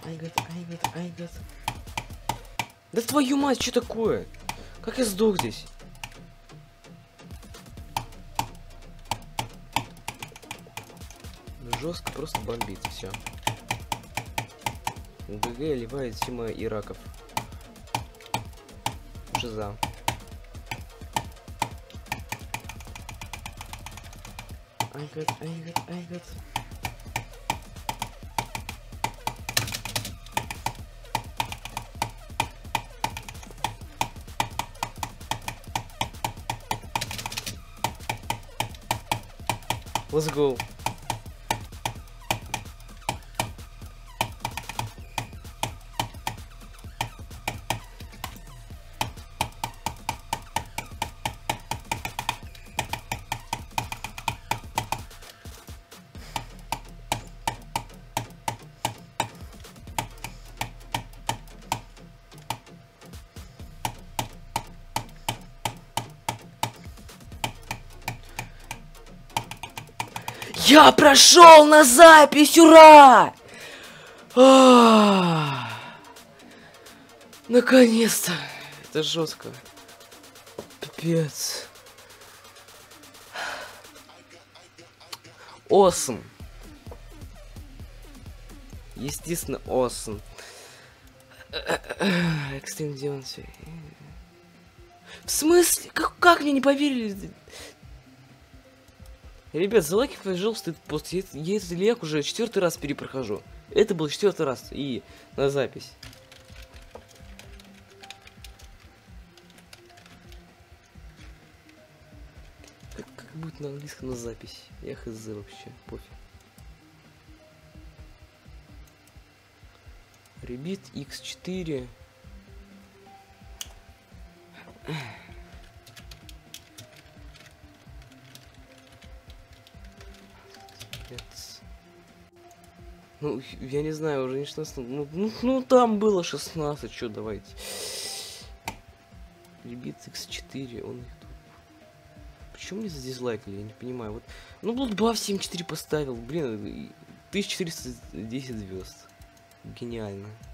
ай, гад. Да твою мать, что такое? Как я сдох здесь? Жестко просто бомбит, все. ГГ ливает Тима и Раков. Жиза. Ай, гад. Let's go. Я прошел на запись, ура! Наконец-то! Это жестко. Пипец. Awesome. Естественно, awesome. Extreme Demon. В смысле? Как мне не поверили? Ребят, залайки, пожалуйста, этот пост. Я этот ильяк уже 4-й раз перепрохожу. Это был 4-й раз и на запись. Как будет на английском на запись? Я хз вообще, пофиг. Ребит X4. Ну, я не знаю, уже не 16. Ну там было 16, что давайте. Ребит X4, он их тут. Почему мне задизлайкали, я не понимаю. Вот. Ну, Bloodbath 7.4 поставил, блин, 1410 звезд. Гениально.